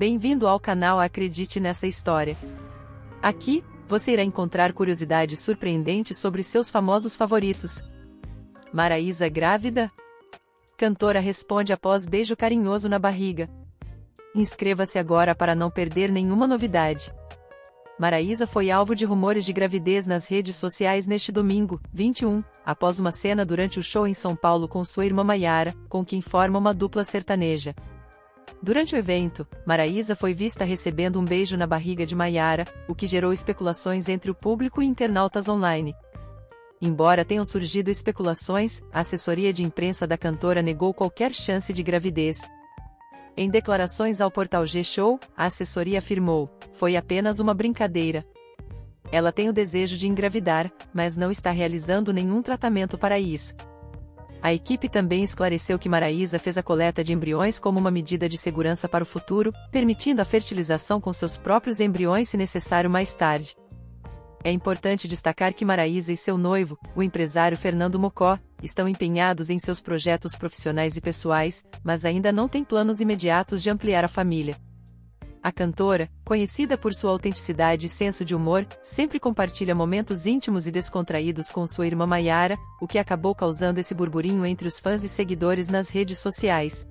Bem-vindo ao canal Acredite Nessa História. Aqui, você irá encontrar curiosidades surpreendentes sobre seus famosos favoritos. Maraísa grávida? Cantora responde após beijo carinhoso na barriga. Inscreva-se agora para não perder nenhuma novidade. Maraísa foi alvo de rumores de gravidez nas redes sociais neste domingo, 21, após uma cena durante o show em São Paulo com sua irmã Maiara, com quem forma uma dupla sertaneja. Durante o evento, Maraísa foi vista recebendo um beijo na barriga de Maiara, o que gerou especulações entre o público e internautas online. Embora tenham surgido especulações, a assessoria de imprensa da cantora negou qualquer chance de gravidez. Em declarações ao portal G-Show, a assessoria afirmou: "Foi apenas uma brincadeira. Ela tem o desejo de engravidar, mas não está realizando nenhum tratamento para isso." A equipe também esclareceu que Maraísa fez a coleta de embriões como uma medida de segurança para o futuro, permitindo a fertilização com seus próprios embriões se necessário mais tarde. É importante destacar que Maraísa e seu noivo, o empresário Fernando Mocó, estão empenhados em seus projetos profissionais e pessoais, mas ainda não têm planos imediatos de ampliar a família. A cantora, conhecida por sua autenticidade e senso de humor, sempre compartilha momentos íntimos e descontraídos com sua irmã Maiara, o que acabou causando esse burburinho entre os fãs e seguidores nas redes sociais.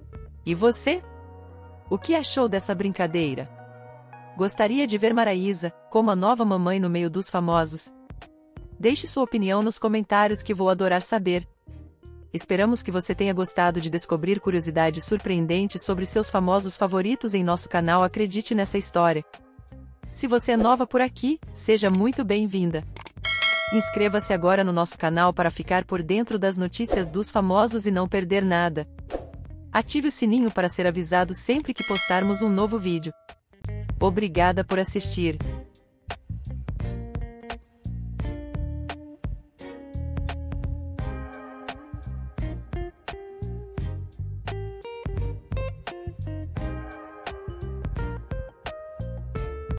E você? O que achou dessa brincadeira? Gostaria de ver Maraísa como a nova mamãe no meio dos famosos? Deixe sua opinião nos comentários que vou adorar saber. Esperamos que você tenha gostado de descobrir curiosidades surpreendentes sobre seus famosos favoritos em nosso canal Acredite Nessa História. Se você é nova por aqui, seja muito bem-vinda. Inscreva-se agora no nosso canal para ficar por dentro das notícias dos famosos e não perder nada. Ative o sininho para ser avisado sempre que postarmos um novo vídeo. Obrigada por assistir.